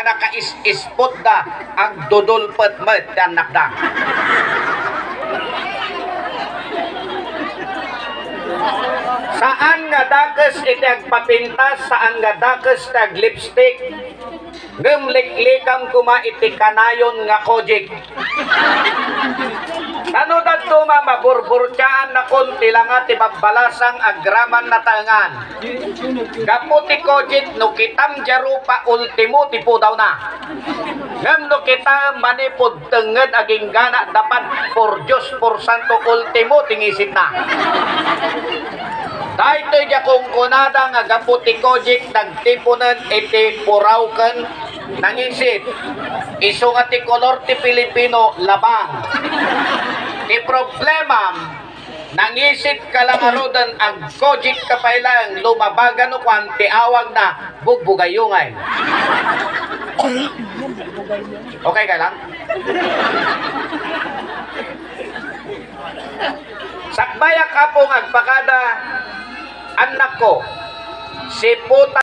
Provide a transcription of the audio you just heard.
nakaispot da ang dudulpet met dan nakda. Saan nga dakes iti agpapintas, saan nga dakes tag lipstick, gumliklikam kuma iti kanayon nga kojik. Ano dadto maburburtsaan na konti lang at ibabalasang agraman na tangan. Gaputi kojik no kitam jarupa ultimo tipo daw na. Ngam no kita manipod tenged aging gana dapat por Diyos por santo ultimo tingisit na. Dahil ito niya kung kunada nga gaputi kojik nagtipunan iti purawken nangisit. Iso nga ti kolor ti Pilipino labang. Ti problema nangisit kalangarudan ang kojik kapailang lumabagan o kwan ti awag na bugbugayungay. Okay ka lang? Sakbaya ka pong agpakada anak ko si puta